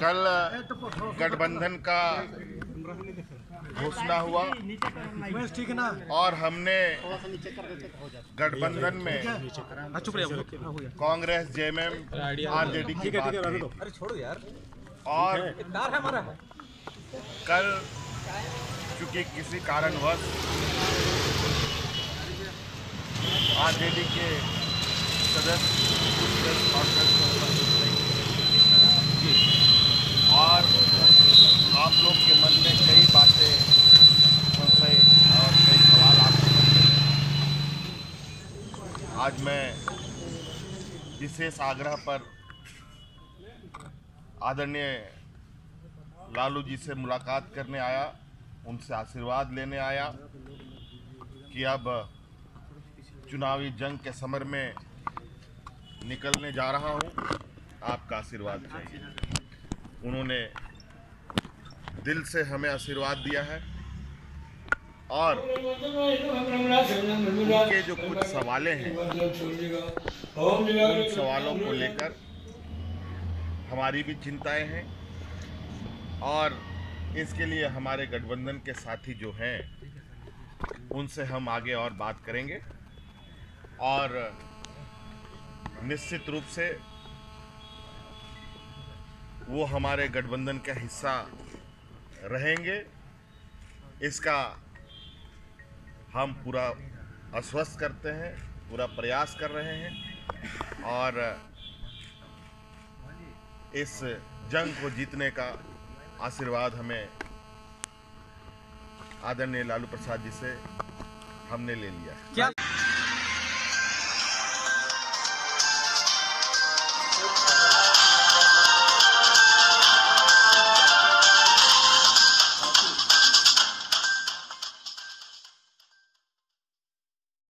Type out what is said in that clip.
कल गठबंधन का घोषणा हुआ और हमने गठबंधन में कांग्रेस, जेएमएम, आरजेडी की बात की। और कल चूंकि किसी कारणवश आरजेडी के सदस्य प्रेस कॉन्फ्रेंस में उपस्थित नहीं और आप लोग के मन में कई बातें, संशय और कई सवाल आपके मन में हैं। आज मैं विशेष आग्रह पर आदरणीय लालू जी से मुलाकात करने आया, उनसे आशीर्वाद लेने आया कि अब चुनावी जंग के समर में निकलने जा रहा हूं, आपका आशीर्वाद चाहिए। उन्होंने दिल से हमें आशीर्वाद दिया है और उनके जो कुछ सवालें हैं उन सवालों को लेकर हमारी भी चिंताएं हैं और इसके लिए हमारे गठबंधन के साथी जो हैं उनसे हम आगे और बात करेंगे और निश्चित रूप से वो हमारे गठबंधन का हिस्सा रहेंगे। इसका हम पूरा आश्वस्त करते हैं, पूरा प्रयास कर रहे हैं और इस जंग को जीतने का आशीर्वाद हमें आदरणीय लालू प्रसाद जी से हमने ले लिया।